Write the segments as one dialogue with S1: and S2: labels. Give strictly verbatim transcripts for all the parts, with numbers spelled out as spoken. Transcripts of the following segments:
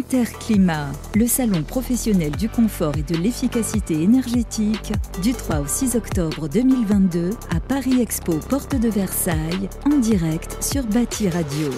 S1: Interclimat, le salon professionnel du confort et de l'efficacité énergétique, du trois au six octobre deux mille vingt-deux à Paris Expo, porte de Versailles, en direct sur Bâti Radio.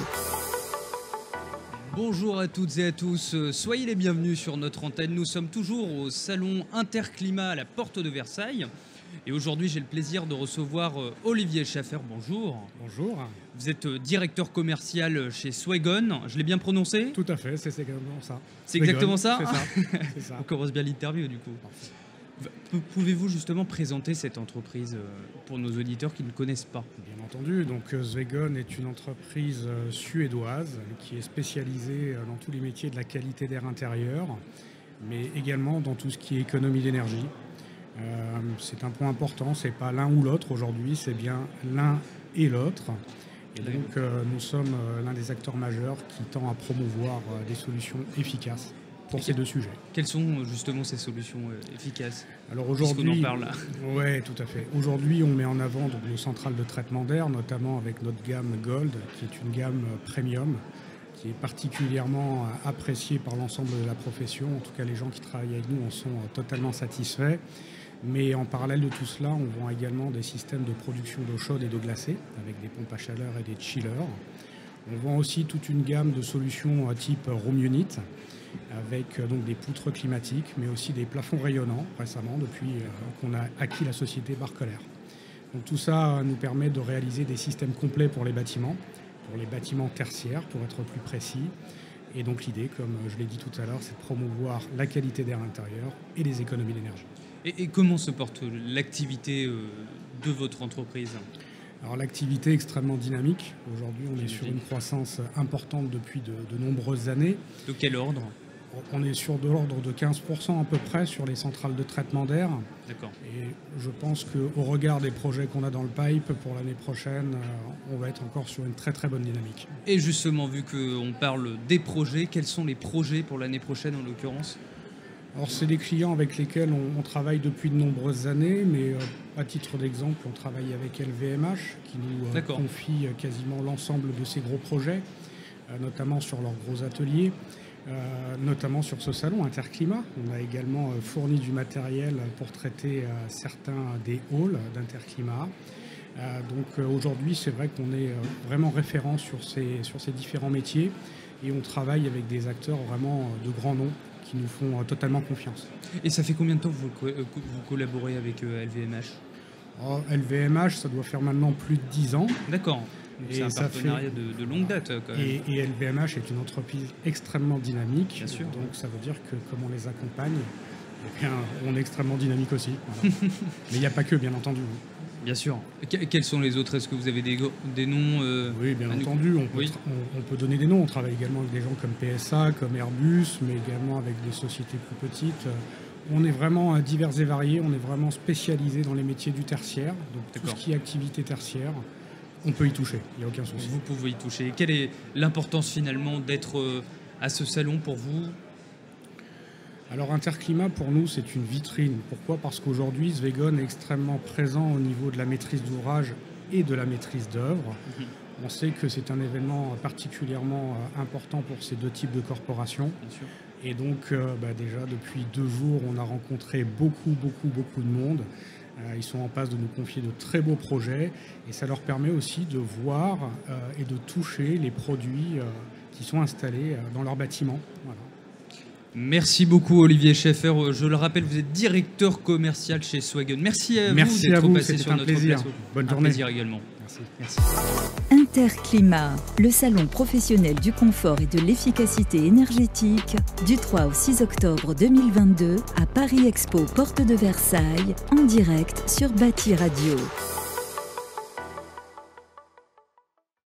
S2: Bonjour à toutes et à tous, soyez les bienvenus sur notre antenne. Nous sommes toujours au salon Interclimat à la porte de Versailles. Et aujourd'hui, j'ai le plaisir de recevoir Olivier Schaffer. Bonjour.
S3: Bonjour.
S2: Vous êtes directeur commercial chez Swegon. Je l'ai bien prononcé?
S3: Tout à fait, c'est exactement ça.
S2: C'est exactement ça,
S3: C'est ça. C'est ça.
S2: On commence bien l'interview du coup. Parfait. Pouvez-vous justement présenter cette entreprise pour nos auditeurs qui ne connaissent pas?
S3: Bien entendu. Donc Swegon est une entreprise suédoise qui est spécialisée dans tous les métiers de la qualité d'air intérieur, mais également dans tout ce qui est économie d'énergie. Euh, c'est un point important, c'est pas l'un ou l'autre aujourd'hui, c'est bien l'un et l'autre. Et donc euh, nous sommes euh, l'un des acteurs majeurs qui tend à promouvoir euh, des solutions efficaces pour et ces deux sujets.
S2: Quelles sont justement ces solutions euh, efficaces?
S3: Alors aujourd'hui,
S2: on en parle là.
S3: Ouais, tout à fait. Aujourd'hui, on met en avant donc, nos centrales de traitement d'air, notamment avec notre gamme Gold, qui est une gamme premium, qui est particulièrement appréciée par l'ensemble de la profession. En tout cas, les gens qui travaillent avec nous en sont euh, totalement satisfaits. Mais en parallèle de tout cela, on vend également des systèmes de production d'eau chaude et d'eau glacée, avec des pompes à chaleur et des chillers. On vend aussi toute une gamme de solutions type Room Unit, avec donc des poutres climatiques, mais aussi des plafonds rayonnants, récemment, depuis qu'on a acquis la société Barcolaire. Donc tout ça nous permet de réaliser des systèmes complets pour les bâtiments, pour les bâtiments tertiaires, pour être plus précis. Et donc l'idée, comme je l'ai dit tout à l'heure, c'est de promouvoir la qualité d'air intérieur et les économies d'énergie.
S2: Et, et comment se porte l'activité euh, de votre entreprise?
S3: Alors l'activité est extrêmement dynamique. Aujourd'hui, on est sur une croissance importante depuis de, de nombreuses années.
S2: De quel ordre?
S3: On est sur de l'ordre de quinze pour cent à peu près sur les centrales de traitement d'air.
S2: D'accord.
S3: Et je pense qu'au regard des projets qu'on a dans le pipe pour l'année prochaine, on va être encore sur une très très bonne dynamique.
S2: Et justement, vu qu'on parle des projets, quels sont les projets pour l'année prochaine en l'occurrence?
S3: Alors c'est des clients avec lesquels on, on travaille depuis de nombreuses années, mais euh, à titre d'exemple, on travaille avec L V M H qui nous euh, confie euh, quasiment l'ensemble de ces gros projets, euh, notamment sur leurs gros ateliers, euh, notamment sur ce salon Interclimat. On a également euh, fourni du matériel pour traiter euh, certains des halls d'Interclimat. Euh, donc euh, aujourd'hui, c'est vrai qu'on est euh, vraiment référent sur ces, sur ces différents métiers et on travaille avec des acteurs vraiment euh, de grands noms qui nous font totalement confiance.
S2: Et ça fait combien de temps que vous, vous collaborez avec L V M H?
S3: oh, L V M H, ça doit faire maintenant plus de dix ans.
S2: D'accord. C'est un partenariat fait... de, de longue date. Quand même.
S3: Et, et L V M H est une entreprise extrêmement dynamique.
S2: Bien sûr.
S3: Donc ça veut dire que comme on les accompagne, eh bien, on est extrêmement dynamique aussi. Voilà. Mais il n'y a pas que, bien entendu.
S2: Bien sûr. Quels sont les autres? Est-ce que vous avez des, des noms euh,
S3: Oui, bien entendu. On peut, oui. on, on peut donner des noms. On travaille également avec des gens comme P S A, comme Airbus, mais également avec des sociétés plus petites. On est vraiment divers et variés. On est vraiment spécialisé dans les métiers du tertiaire. Donc tout ce qui est activité tertiaire, on peut y toucher. Il n'y a aucun souci.
S2: Vous pouvez y toucher. Quelle est l'importance finalement d'être à ce salon pour vous?
S3: Alors Interclimat, pour nous, c'est une vitrine. Pourquoi? Parce qu'aujourd'hui, Swegon est extrêmement présent au niveau de la maîtrise d'ouvrage et de la maîtrise d'œuvre. Mmh. On sait que c'est un événement particulièrement important pour ces deux types de corporations.
S2: Bien sûr.
S3: Et donc, euh, bah déjà, depuis deux jours, on a rencontré beaucoup, beaucoup, beaucoup de monde. Euh, ils sont en passe de nous confier de très beaux projets. Et ça leur permet aussi de voir euh, et de toucher les produits euh, qui sont installés euh, dans leur bâtiment. Voilà.
S2: Merci beaucoup Olivier Schaffer. Je le rappelle, vous êtes directeur commercial chez Swegon. Merci à
S3: Merci
S2: vous d'être passé
S3: sur
S2: notre
S3: plaisir.
S2: plateau.
S3: Bonne
S2: un
S3: journée.
S2: plaisir également.
S3: Merci.
S2: Merci.
S1: Interclimat, le salon professionnel du confort et de l'efficacité énergétique, du trois au six octobre deux mille vingt-deux à Paris Expo, porte de Versailles, en direct sur Bâti Radio.